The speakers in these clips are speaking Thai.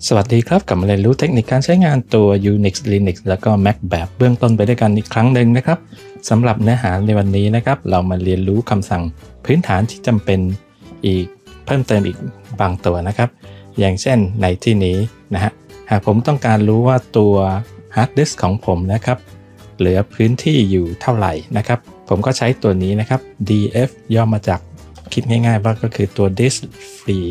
สวัสดีครับกลับมาเรียนรู้เทคนิคการใช้งานตัว Unix Linux แล้วก็ Mac แบบเบื้องต้นไปด้วยกันอีกครั้งหนึ่งนะครับสำหรับเนื้อหาในวันนี้นะครับเรามาเรียนรู้คำสั่งพื้นฐานที่จำเป็นอีกเพิ่มเติมอีกบางตัวนะครับอย่างเช่นในที่นี้นะฮะหากผมต้องการรู้ว่าตัว Hard Disk ของผมนะครับเหลือพื้นที่อยู่เท่าไหร่นะครับผมก็ใช้ตัวนี้นะครับ df ย่อมาจากคิดง่ายๆว่าก็คือตัว disk free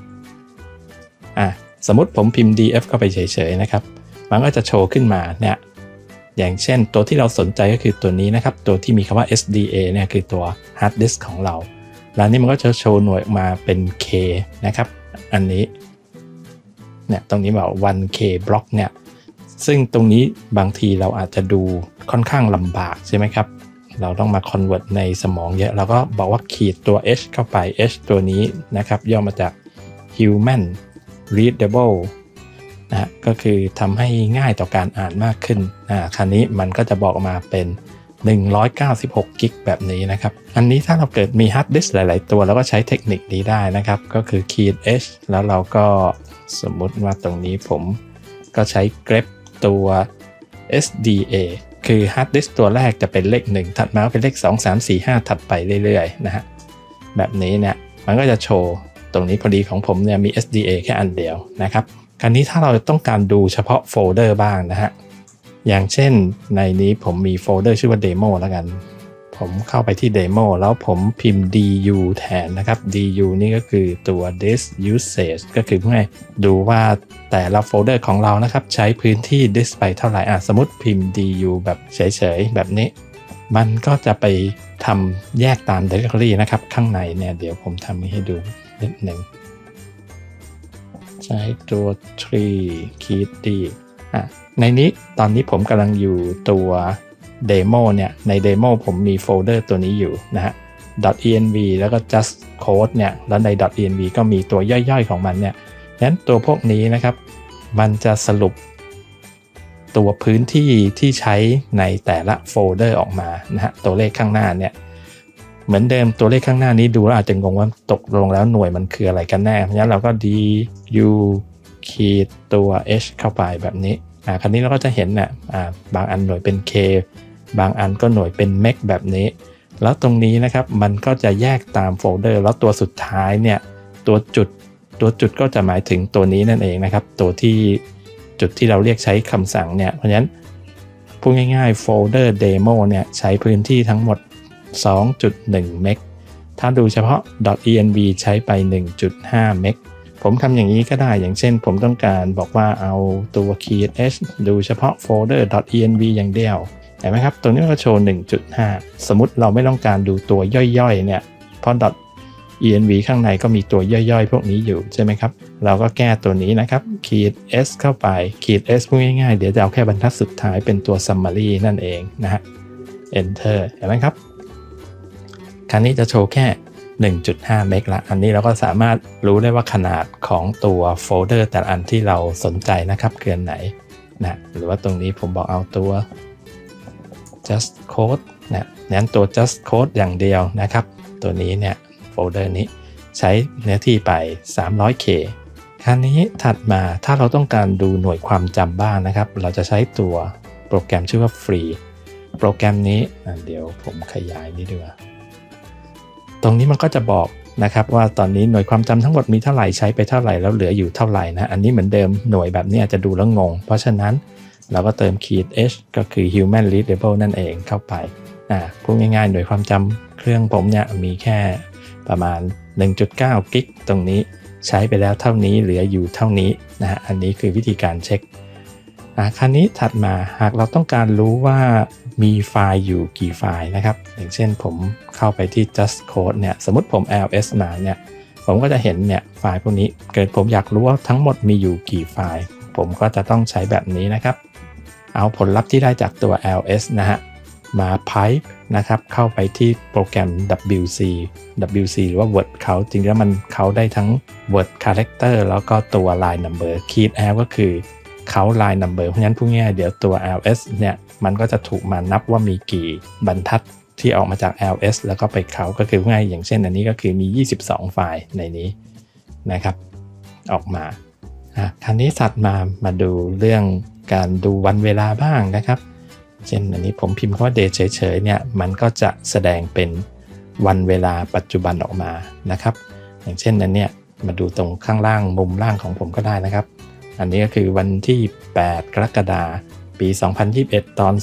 สมมติผมพิมพ์ df เข้าไปเฉยๆนะครับมันก็จะโชว์ขึ้นมาเนี่ยอย่างเช่นตัวที่เราสนใจก็คือตัวนี้นะครับตัวที่มีคำว่า SDA เนี่ยคือตัว hard disk ของเราแล้วนี่มันก็จะโชว์หน่วยออกมาเป็น K นะครับอันนี้เนี่ยตรงนี้บอก 1K บล็อกเนี่ยซึ่งตรงนี้บางทีเราอาจจะดูค่อนข้างลำบากใช่ไหมครับเราต้องมา convert ในสมองเยอะเราก็บอกว่าขีดตัว H เข้าไป H ตัวนี้นะครับย่อมาจาก human readable นะก็คือทำให้ง่ายต่อการอ่านมากขึ้นคราวนี้มันก็จะบอกออกมาเป็น196กิกแบบนี้นะครับอันนี้ถ้าเราเกิดมี hard disk หลายๆตัวเราก็ใช้เทคนิคนี้ได้นะครับก็คือ key h แล้วเราก็สมมุติว่าตรงนี้ผมก็ใช้ grep ตัว SDA คือ hard disk ตัวแรกจะเป็นเลข1ถัดมาก็เป็นเลข2 3 4 5ถัดไปเรื่อยๆนะฮะแบบนี้เนี่ยมันก็จะโชว์ตรงนี้พอดีของผมเนี่ยมี SDA แค่อันเดียวนะครับคราวนี้ถ้าเราต้องการดูเฉพาะโฟลเดอร์บ้างนะฮะอย่างเช่นในนี้ผมมีโฟลเดอร์ชื่อว่า Demo แล้วกันผมเข้าไปที่ Demo แล้วผมพิมพ์ du แทนนะครับ du นี่ก็คือตัว disk usage ก็คือเพื่อดูว่าแต่ละโฟลเดอร์ของเรานะครับใช้พื้นที่ disk ไปเท่าไหร่สมมติพิมพ์ du แบบเฉยๆแบบนี้มันก็จะไปทำแยกตาม directory นะครับข้างในเนี่ยเดี๋ยวผมทำให้ดูนิดหนึ่งใช้ตัว tree key d ในนี้ตอนนี้ผมกำลังอยู่ตัว demo เนี่ยใน demo ผมมีโฟลเดอร์ตัวนี้อยู่นะฮะ .env แล้วก็ just code เนี่ยแล้วใน .env ก็มีตัวย่อยๆของมันเนี่ยงั้นตัวพวกนี้นะครับมันจะสรุปตัวพื้นที่ที่ใช้ในแต่ละโฟลเดอร์ออกมานะฮะตัวเลขข้างหน้าเนี่ยเหมือนเดิมตัวเลขข้างหน้านี้ดูแล้วอาจจะงงว่าตกลงแล้วหน่วยมันคืออะไรกันแน่เพราะฉะนั้นเราก็ du ขีดตัว h เข้าไปแบบนี้คราวนี้เราก็จะเห็นเนี่ยบางอันหน่วยเป็น k บางอันก็หน่วยเป็น meg แบบนี้แล้วตรงนี้นะครับมันก็จะแยกตามโฟลเดอร์แล้วตัวสุดท้ายเนี่ยตัวจุดก็จะหมายถึงตัวนี้นั่นเองนะครับตัวที่จุดที่เราเรียกใช้คำสั่งเนี่ยเพราะฉะนั้นพูดง่ายๆโฟลเดอร์ demo เนี่ยใช้พื้นที่ทั้งหมด 2.1 เมกถ้าดูเฉพาะ .env ใช้ไป 1.5 เมกผมทำอย่างนี้ก็ได้อย่างเช่นผมต้องการบอกว่าเอาตัว key h ดูเฉพาะโฟลเดอร์ .env อย่างเดียวเห็นไหมครับตัวนี้ก็โชว์ 1.5 สมมุติเราไม่ต้องการดูตัวย่อยๆเนี่ยเพราะ .env ข้างในก็มีตัวย่อยๆพวกนี้อยู่ใช่ไหมครับเราก็แก้ตัวนี้นะครับ key s เข้าไป key s พูดง่ายๆเดี๋ยวจะเอาแค่บรรทัดสุดท้ายเป็นตัว summary นั่นเองนะฮะ enter เห็นไหมครับคราวนี้จะโชว์แค่ 1.5 เมกละอันนี้เราก็สามารถรู้ได้ว่าขนาดของตัวโฟลเดอร์แต่ละอันที่เราสนใจนะครับเกินไหนนะหรือว่าตรงนี้ผมบอกเอาตัว just code นะนั้นตัว just code อย่างเดียวนะครับตัวนี้เนี่ยโฟลเดอร์นี้ใช้เนื้อที่ไป 300K คราวนี้ถัดมาถ้าเราต้องการดูหน่วยความจำบ้างนะครับเราจะใช้ตัวโปรแกรมชื่อว่า free โปรแกรมนี้เดี๋ยวผมขยายนิดนึงตรงนี้มันก็จะบอกนะครับว่าตอนนี้หน่วยความจำทั้งหมดมีเท่าไหร่ใช้ไปเท่าไหร่แล้วเหลืออยู่เท่าไหร่นะอันนี้เหมือนเดิมหน่วยแบบนี้อาจจะดูแล้วงงเพราะฉะนั้นเราก็เติม key h ก็คือ human readable นั่นเองเข้าไปพูดง่ายๆหน่วยความจำเครื่องผมเนี่ยมีแค่ประมาณ 1.9 กิกตรงนี้ใช้ไปแล้วเท่านี้เหลืออยู่เท่านี้นะอันนี้คือวิธีการเช็คคราวนี้ถัดมาหากเราต้องการรู้ว่ามีไฟล์อยู่กี่ไฟล์นะครับอย่างเช่นผมเข้าไปที่ just code เนี่ยสมมติผม ls มาเนี่ยผมก็จะเห็นเนี่ยไฟล์พวกนี้เกิดผมอยากรู้ว่าทั้งหมดมีอยู่กี่ไฟล์ผมก็จะต้องใช้แบบนี้นะครับเอาผลลัพธ์ที่ได้จากตัว ls นะฮะมา pipe นะครับเข้าไปที่โปรแกรม wc หรือว่า word count จริงๆแล้วมันเขาได้ทั้ง word character แล้วก็ตัว line number key l ก็คือเขา line number เพราะฉะนั้นพูดง่ายๆเดี๋ยวตัว ls เนี่ยมันก็จะถูกมานับว่ามีกี่บรรทัดที่ออกมาจาก ls แล้วก็ไปเขาก็คือง่ายอย่างเช่นอันนี้ก็คือมี22ไฟล์ในนี้นะครับออกมาคราวนี้ถัดมาดูเรื่องการดูวันเวลาบ้างนะครับเช่นอันนี้ผมพิมพ์คำว่า date เฉยๆเนี่ยมันก็จะแสดงเป็นวันเวลาปัจจุบันออกมานะครับอย่างเช่นอันเนี้ยมาดูตรงข้างล่างมุมล่างของผมก็ได้นะครับอันนี้ก็คือวันที่8กรกฎาคมปี2021ตอน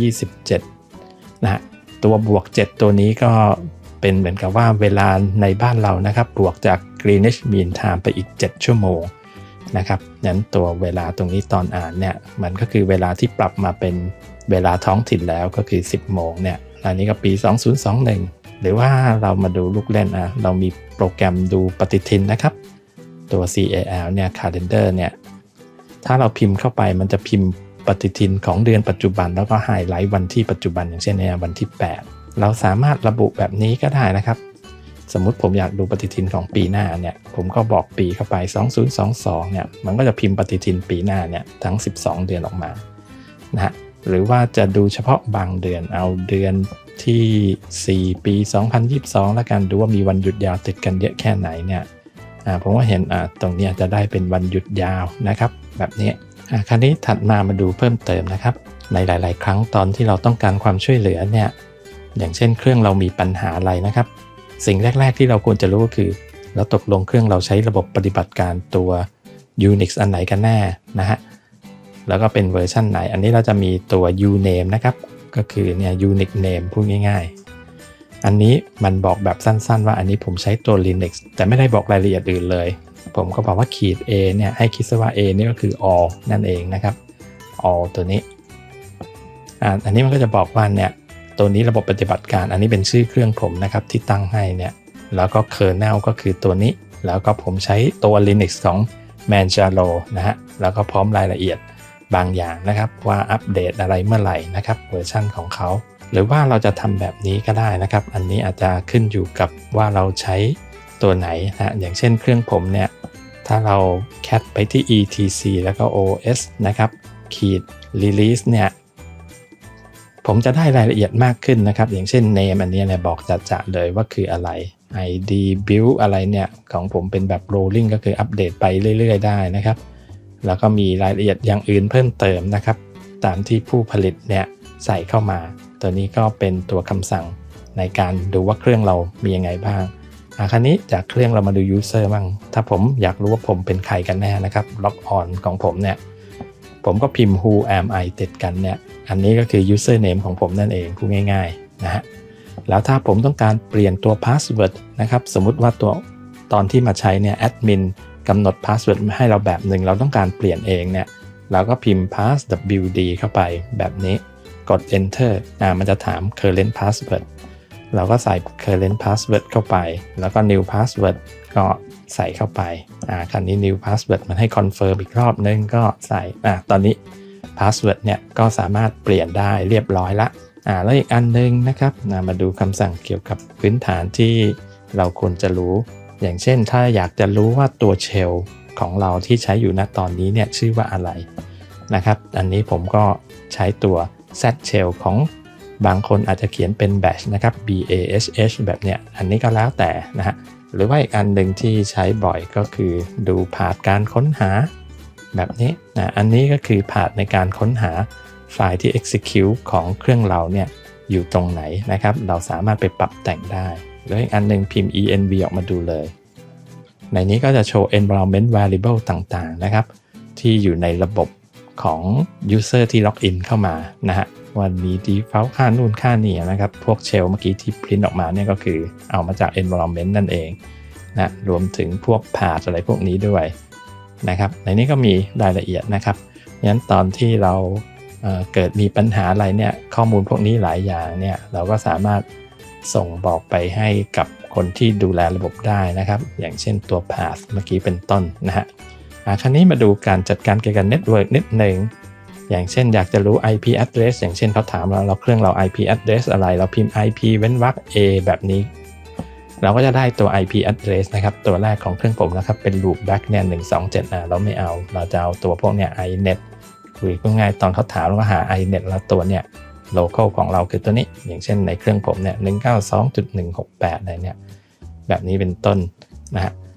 10:27 นะฮะตัวบวก7ตัวนี้ก็เป็นเหมือนกับว่าเวลาในบ้านเรานะครับบวกจาก Greenwich Mean Time ไปอีก7ชั่วโมงนะครับนั้นตัวเวลาตรงนี้ตอนอ่านเนี่ยมันก็คือเวลาที่ปรับมาเป็นเวลาท้องถิ่นแล้วก็คือ10โมงเนี่ยอันนี้ก็ปี2021หรือว่าเรามาดูลูกเล่นเรามีโปรแกรมดูปฏิทินนะครับตัว CAL เนี่ย Calendar เนี่ยถ้าเราพิมพ์เข้าไปมันจะพิมพ์ปฏิทินของเดือนปัจจุบันแล้วก็ไฮไลท์วันที่ปัจจุบันอย่างเช่นในวันที่8เราสามารถระบุแบบนี้ก็ได้นะครับสมมุติผมอยากดูปฏิทินของปีหน้าเนี่ยผมก็บอกปีเข้าไป2022เนี่ยมันก็จะพิมพ์ปฏิทินปีหน้าเนี่ยทั้ง12เดือนออกมานะฮะหรือว่าจะดูเฉพาะบางเดือนเอาเดือนที่4ปี2022แล้วกันดูว่ามีวันหยุดยาวติดกันเยอะแค่ไหนเนี่ยผมว่าเห็นตรงนี้จะได้เป็นวันหยุดยาวนะครับแบบนี้คราวนี้ถัดมาดูเพิ่มเติมนะครับในหลายๆครั้งตอนที่เราต้องการความช่วยเหลือเนี่ยอย่างเช่นเครื่องเรามีปัญหาอะไรนะครับสิ่งแรกๆที่เราควรจะรู้ก็คือเราตกลงเครื่องเราใช้ระบบปฏิบัติการตัว Unix อันไหนกันแน่นะฮะแล้วก็เป็นเวอร์ชันไหนอันนี้เราจะมีตัว uname นะครับก็คือเนี่ย Unix name พูดง่ายๆอันนี้มันบอกแบบสั้นๆว่าอันนี้ผมใช้ตัว Linux แต่ไม่ได้บอกรายละเอียดอื่นเลยผมก็บอกว่าขีด A เนี่ยให้คิดซะว่า A นี่ก็คือ all นั่นเองนะครับ all ตัวนี้อันนี้มันก็จะบอกว่าเนี่ยตัวนี้ระบบปฏิบัติการอันนี้เป็นชื่อเครื่องผมนะครับที่ตั้งให้เนี่ยแล้วก็ kernel ก็คือตัวนี้แล้วก็ผมใช้ตัว Linux ของ Manjaro นะฮะแล้วก็พร้อมรายละเอียดบางอย่างนะครับว่าอัปเดตอะไรเมื่อไหร่นะครับเวอร์ชันของเขาหรือว่าเราจะทำแบบนี้ก็ได้นะครับอันนี้อาจจะขึ้นอยู่กับว่าเราใช้ตัวไหนนะอย่างเช่นเครื่องผมเนี่ยถ้าเรา cat ไปที่ etc แล้วก็ os นะครับขีด release เนี่ยผมจะได้รายละเอียดมากขึ้นนะครับอย่างเช่น name อันนี้เนี่ยบอกจะเลยว่าคืออะไร id build อะไรเนี่ยของผมเป็นแบบ rolling ก็คืออัปเดตไปเรื่อยๆได้นะครับแล้วก็มีรายละเอียดอย่างอื่นเพิ่มเติมนะครับตามที่ผู้ผลิตเนี่ยใส่เข้ามาตัวนี้ก็เป็นตัวคำสั่งในการดูว่าเครื่องเรามียังไงบ้างคราวนี้จากเครื่องเรามาดู user บ้างถ้าผมอยากรู้ว่าผมเป็นใครกันแน่นะครับ log on ของผมเนี่ยผมก็พิมพ์ who am I ติดกันเนี่ยอันนี้ก็คือ username ของผมนั่นเองพูดง่ายๆนะฮะแล้วถ้าผมต้องการเปลี่ยนตัว password นะครับสมมุติว่าตัวตอนที่มาใช้เนี่ย admin กำหนด password ให้เราแบบหนึ่งเราต้องการเปลี่ยนเองเนี่ยเราก็พิมพ์ passwd เข้าไปแบบนี้กด enterมันจะถาม current password เราก็ใส่ current password เข้าไปแล้วก็ new password ก็ใส่เข้าไปคราวนี้ new password มันให้ confirm อีกรอบนึงก็ใส่ตอนนี้ password เนี่ยก็สามารถเปลี่ยนได้เรียบร้อยละแล้วอีกอันนึงนะครับมาดูคำสั่งเกี่ยวกับพื้นฐานที่เราควรจะรู้อย่างเช่นถ้าอยากจะรู้ว่าตัว shell ของเราที่ใช้อยู่ณตอนนี้เนี่ยชื่อว่าอะไรนะครับอันนี้ผมก็ใช้ตัว z shell ของบางคนอาจจะเขียนเป็น bash นะครับ bash แบบเนี้ยอันนี้ก็แล้วแต่นะฮะหรือว่าอีกอันหนึ่งที่ใช้บ่อยก็คือดูพาธการค้นหาแบบนี้อันนี้ก็คือพาธในการค้นหาไฟล์ที่ execute ของเครื่องเราเนี่ยอยู่ตรงไหนนะครับเราสามารถไปปรับแต่งได้แล้วอีกอันหนึ่งพิมพ์ env ออกมาดูเลยในนี้ก็จะโชว์ environment variable ต่างๆนะครับที่อยู่ในระบบของ user ที่ล็อกอินเข้ามานะฮะวันมี default ค่านู่นค่านี่นะครับพวก shell เมื่อกี้ที่พิมพ์ออกมาเนี่ยก็คือเอามาจาก environment นั่นเองนะรวมถึงพวก path อะไรพวกนี้ด้วยนะครับในนี้ก็มีรายละเอียดนะครับงั้นตอนที่เราเกิดมีปัญหาอะไรเนี่ยข้อมูลพวกนี้หลายอย่างเนี่ยเราก็สามารถส่งบอกไปให้กับคนที่ดูแลระบบได้นะครับอย่างเช่นตัว path เมื่อกี้เป็นต้นนะฮะคราวนี้มาดูการจัดการเกี่ยวกับ network นิดหนึ่งอย่างเช่นอยากจะรู้ IP address อย่างเช่นเขาถามเราเครื่องเรา IP address อะไรเราพิมพ์ IP เว้นวรรค A แบบนี้เราก็จะได้ตัว IP address นะครับตัวแรกของเครื่องผมนะครับเป็น loopback เนี่ย127เราไม่เอาเราจะเอาตัวพวกเนี่ย inet หรือง่ายๆตอนเขาถามเราก็หา inet แล้วตัวเนี่ย local ของเราคือตัวนี้อย่างเช่นในเครื่องผมเนี่ย 192.168 อะไรเนี่ยแบบนี้เป็นต้นนะฮะ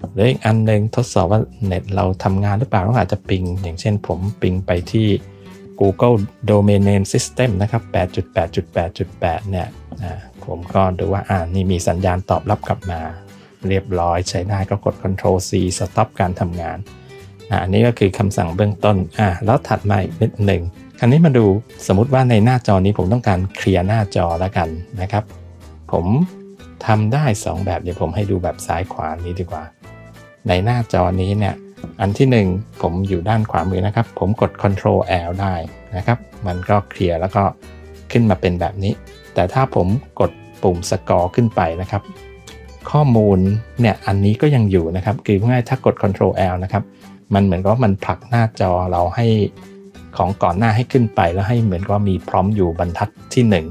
หรืออีกอันหนึ่งทดสอบว่าเน็ตเราทำงานหรือเปล่าต้องอาจจะปิงอย่างเช่นผมปิงไปที่ Google Domain Name System นะครับ 8.8.8.8 เนี่ยผมก็ดูว่านี่มีสัญญาณตอบรับกลับมาเรียบร้อยใช้ได้ก็กด Ctrl C Stop การทำงานอันนี้ก็คือคำสั่งเบื้องต้นแล้วถัดมาอีกนิดหนึ่งคราวนี้มาดูสมมุติว่าในหน้าจอนี้ผมต้องการเคลียร์หน้าจอแล้วกันนะครับผมทำได้2แบบเดี๋ยวผมให้ดูแบบซ้ายขวานี้ดีกว่าในหน้าจอนี้เนี่ยอันที่1ผมอยู่ด้านขวามือนะครับผมกด Ctrl L ได้นะครับมันก็เคลียร์แล้วก็ขึ้นมาเป็นแบบนี้แต่ถ้าผมกดปุ่มสกอร์ขึ้นไปนะครับข้อมูลเนี่ยอันนี้ก็ยังอยู่นะครับคือง่ายถ้ากด Ctrl L นะครับมันเหมือนกับมันผลักหน้าจอเราให้ของก่อนหน้าให้ขึ้นไปแล้วให้เหมือนกับมีพร้อมอยู่บรรทัดที่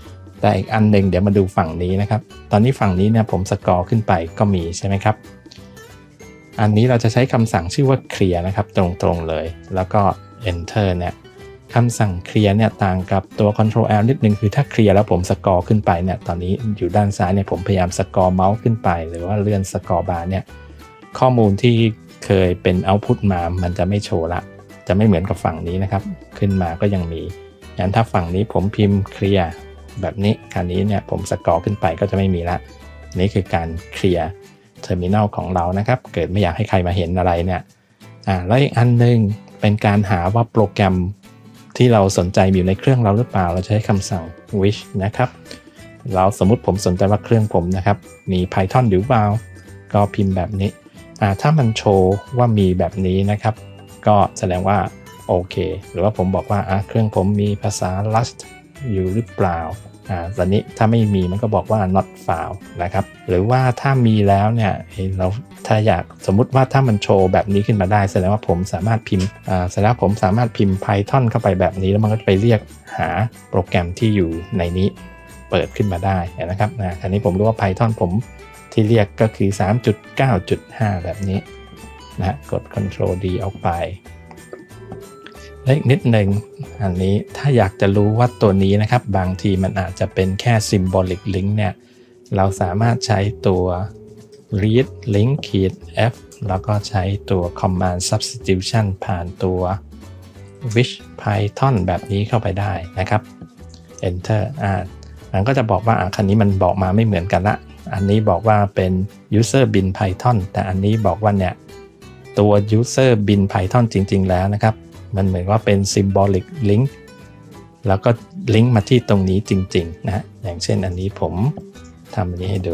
1แต่อีกอันหนึ่งเดี๋ยวมาดูฝั่งนี้นะครับตอนนี้ฝั่งนี้เนี่ยผมสกอร์ขึ้นไปก็มีใช่ไหมครับอันนี้เราจะใช้คำสั่งชื่อว่า clear นะครับตรงๆเลยแล้วก็ enter เนี่ยคำสั่ง clear เนี่ยต่างกับตัว Ctrl L นิดนึงคือถ้า clear แล้วผมสกอร์ขึ้นไปเนี่ยตอนนี้อยู่ด้านซ้ายเนี่ยผมพยายามสกอร์เมาส์ขึ้นไปหรือว่าเลื่อนสกอร์บาร์เนี่ยข้อมูลที่เคยเป็น output มามันจะไม่โชว์ละจะไม่เหมือนกับฝั่งนี้นะครับขึ้นมาก็ยังมีอย่างถ้าฝั่งนี้ผมพิมพ์ clear แบบนี้คราวนี้เนี่ยผมสกอร์ขึ้นไปก็จะไม่มีละนี่คือการ clear terminal ของเรานะครับเกิดไม่อยากให้ใครมาเห็นอะไรเนี่ยแล้วอีกอันนึงเป็นการหาว่าโปรแกรมที่เราสนใจอยู่ในเครื่องเราหรือเปล่าเราจะใช้คำสั่ง which นะครับเราสมมุติผมสนใจว่าเครื่องผมนะครับมี Python หรือเปล่าก็พิมพ์แบบนี้ถ้ามันโชว์ว่ามีแบบนี้นะครับก็แสดงว่าโอเคหรือว่าผมบอกว่าเครื่องผมมีภาษา Rust อยู่หรือเปล่าตอนนี้ถ้าไม่มีมันก็บอกว่า not found นะครับหรือว่าถ้ามีแล้วเนี่ยเราถ้าอยากสมมุติว่าถ้ามันโชว์แบบนี้ขึ้นมาได้แสดงว่าผมสามารถพิมพ์แสดงว่าผมสามารถพิมพ์ Python เข้าไปแบบนี้แล้วมันก็จะไปเรียกหาโปรแกรมที่อยู่ในนี้เปิดขึ้นมาได้นะครับคราวนี้ผมรู้ว่า Python ผมที่เรียกก็คือ 3.9.5 แบบนี้นะกด Ctrl D ออกไปและอีกนิดหนึ่งอันนี้ถ้าอยากจะรู้ว่าตัวนี้นะครับบางทีมันอาจจะเป็นแค่ symbolic link เนี่ยเราสามารถใช้ตัว read link -f แล้วก็ใช้ตัว command substitution ผ่านตัว which python แบบนี้เข้าไปได้นะครับ enter มันก็จะบอกว่าคันนี้มันบอกมาไม่เหมือนกันละอันนี้บอกว่าเป็น user bin python แต่อันนี้บอกว่าเนี่ยตัว user bin python จริงๆแล้วนะครับมันเหมือนว่าเป็น symbolic link แล้วก็ลิงก์มาที่ตรงนี้จริงๆนะอย่างเช่นอันนี้ผมทำอันนี้ให้ดู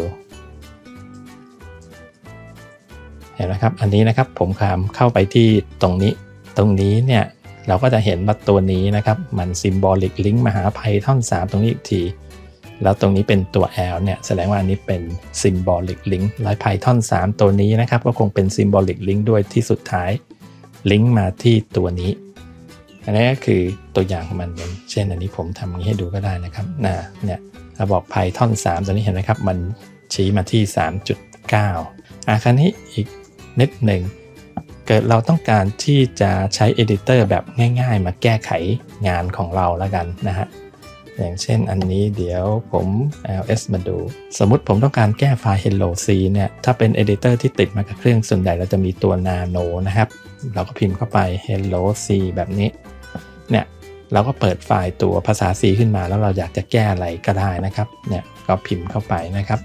เห็นไหมครับอันนี้นะครับผมเข้าไปที่ตรงนี้เนี่ยเราก็จะเห็นว่าตัวนี้นะครับมัน symbolic link มาหา Python 3 ตรงนี้อีกทีแล้วตรงนี้เป็นตัว L เนี่ยแสดงว่าอันนี้เป็น symbolic link และ Python 3 ตัวนี้นะครับก็คงเป็น symbolic link ด้วยที่สุดท้ายลิงก์มาที่ตัวนี้อันนี้ก็คือตัวอย่างของมันเช่นอันนี้ผมทำอย่างนี้ให้ดูก็ได้นะครับเนี่ยถ้าบอก Python 3 ตัวนี้เห็นไหมครับมันชี้มาที่ 3.9 คราวนี้อีกนิดหนึ่งเกิดเราต้องการที่จะใช้ Editor แบบง่ายๆมาแก้ไขงานของเราแล้วกันนะฮะอย่างเช่นอันนี้เดี๋ยวผม ls มาดูสมมุติผมต้องการแก้ไฟล์ hello c เนี่ยถ้าเป็น Editor ที่ติดมากับเครื่องส่วนใหญ่เราจะมีตัว nano นะครับเราก็พิมพ์เข้าไป hello c แบบนี้เนี่ยเราก็เปิดไฟล์ตัวภาษา C ขึ้นมาแล้วเราอยากจะแก้อะไรก็ได้นะครับเนี่ยก็พิมพ์เข้าไปนะครับ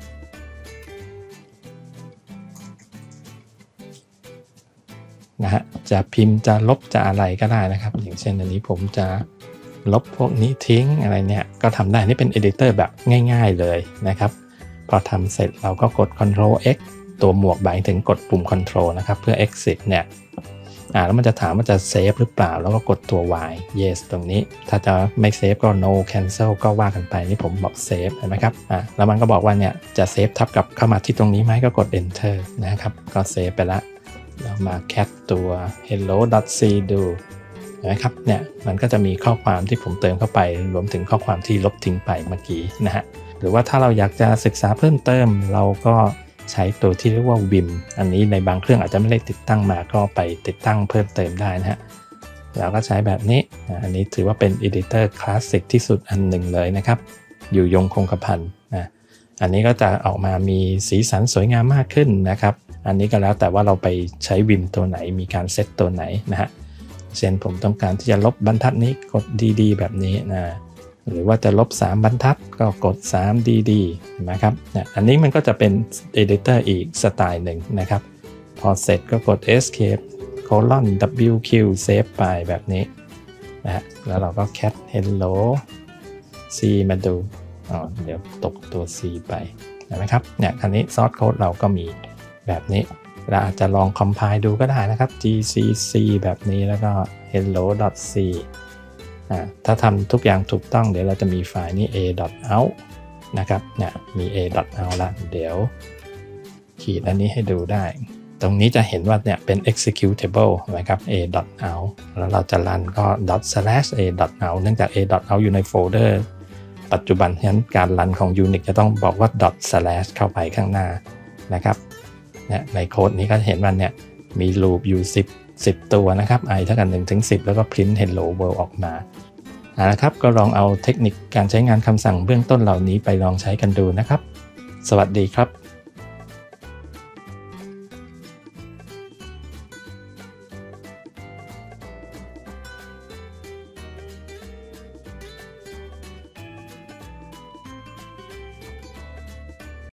นะฮะจะพิมพ์จะลบจะอะไรก็ได้นะครับอย่างเช่นอันนี้ผมจะลบพวกนี้ทิ้งอะไรเนี่ยก็ทำได้นี่เป็น Editor แบบง่ายๆเลยนะครับพอทำเสร็จเราก็กด Ctrl X ตัวหมวกหมายถึงกดปุ่ม Ctrl นะครับเพื่อ exit เนี่ยแล้วมันจะถามว่าจะเซฟหรือเปล่าแล้วก็กดตัว Y yes ตรงนี้ถ้าจะไม่เซฟก็ no cancel ก็ว่ากันไปนี่ผมบอกเซฟเห็นไหมครับแล้วมันก็บอกว่าเนี่ยจะเซฟทับกับเข้ามาที่ตรงนี้ไหมก็กด enter นะครับก็เซฟไปละเรามาแคปตัว hello.c ดูนะครับเนี่ยมันก็จะมีข้อความที่ผมเติมเข้าไปรวมถึงข้อความที่ลบทิ้งไปเมื่อกี้นะฮะหรือว่าถ้าเราอยากจะศึกษาเพิ่มเติมเราก็ใช้ตัวที่เรียกว่า Vim อันนี้ในบางเครื่องอาจจะไม่ได้ติดตั้งมาก็ไปติดตั้งเพิ่มเติมได้นะฮะเราก็ใช้แบบนี้อันนี้ถือว่าเป็น Editor คลาสสิกที่สุดอันหนึ่งเลยนะครับอยู่ยงคงกระพันนะอันนี้ก็จะออกมามีสีสันสวยงามมากขึ้นนะครับอันนี้ก็แล้วแต่ว่าเราไปใช้วิมตัวไหนมีการเซตตัวไหนนะฮะเช่นผมต้องการที่จะลบบรรทัดนี้กด dd แบบนี้นะหรือว่าจะลบ3บรรทัดก็กด3 dd เห็นไหมครับเนี่ยอันนี้มันก็จะเป็น editor อีกสไตล์หนึ่งนะครับพอเสร็จก็กด escape colon wq save ไปแบบนี้นะฮะแล้วเราก็ cat hello c มาดูเดี๋ยวตกตัว c ไปเห็นไหมครับเนี่ยอันนี้ซอสโค้ดเราก็มีแบบนี้เราอาจจะลอง compile ดูก็ได้นะครับ gcc แบบนี้แล้วก็ hello.c ถ้าทำทุกอย่างถูกต้องเดี๋ยวเราจะมีไฟล์นี้ a.out นะครับเนี่ยมี a.out แล้วเดี๋ยวขีดอันนี้ให้ดูได้ตรงนี้จะเห็นว่าเนี่ยเป็น executable นะครับ a.out แล้วเราจะรันก็ ./a.out เนื่องจาก a.out อยู่ในโฟลเดอร์ปัจจุบันฉะนั้นการรันของ Unix จะต้องบอกว่า ./ เข้าไปข้างหน้านะครับเนี่ยในโค้ดนี้ก็เห็นว่าเนี่ยมี loop อยู่10ตัวนะครับ i เท่ากัน1 ถึง 10แล้วก็ print hello world ออกมานะครับก็ลองเอาเทคนิคการใช้งานคำสั่งเบื้องต้นเหล่านี้ไปลองใช้กันดูนะครับสวัสดีครับ